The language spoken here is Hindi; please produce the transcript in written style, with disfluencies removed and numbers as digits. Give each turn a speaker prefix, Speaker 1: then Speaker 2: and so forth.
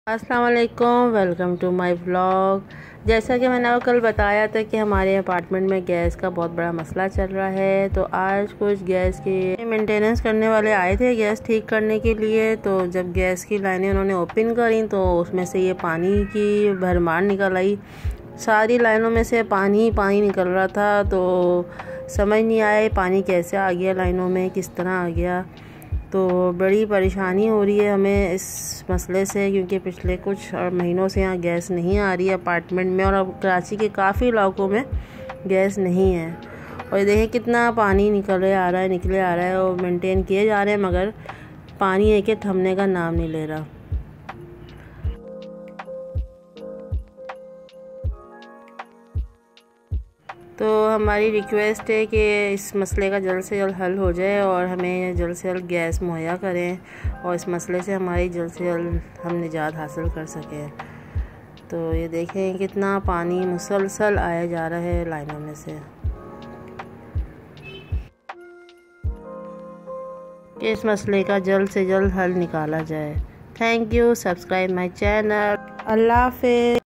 Speaker 1: अस्सलाम वालेकुम, वेलकम टू माय व्लॉग। जैसा कि मैंने आपको कल बताया था कि हमारे अपार्टमेंट में गैस का बहुत बड़ा मसला चल रहा है, तो आज कुछ गैस की मेंटेनेंस करने वाले आए थे गैस ठीक करने के लिए। तो जब गैस की लाइनें उन्होंने ओपन करी तो उसमें से ये पानी की भरमार निकल आई। सारी लाइनों में से पानी ही पानी निकल रहा था, तो समझ नहीं आया पानी कैसे आ गया लाइनों में, किस तरह आ गया। तो बड़ी परेशानी हो रही है हमें इस मसले से, क्योंकि पिछले कुछ महीनों से यहाँ गैस नहीं आ रही है अपार्टमेंट में, और अब कराची के काफ़ी इलाकों में गैस नहीं है। और ये देखें कितना पानी निकले आ रहा है और मेंटेन किए जा रहे हैं, मगर पानी एक थमने का नाम नहीं ले रहा। तो हमारी रिक्वेस्ट है कि इस मसले का जल्द से जल्द हल हो जाए और हमें जल्द से जल्द गैस मुहैया करें और इस मसले से हमारी जल्द से जल्द हम निजात हासिल कर सकें। तो ये देखें कितना पानी मुसलसल आया जा रहा है लाइनों में से, कि इस मसले का जल्द से जल्द हल निकाला जाए। Thank you, subscribe my channel. अल्लाह हाफ़िज़।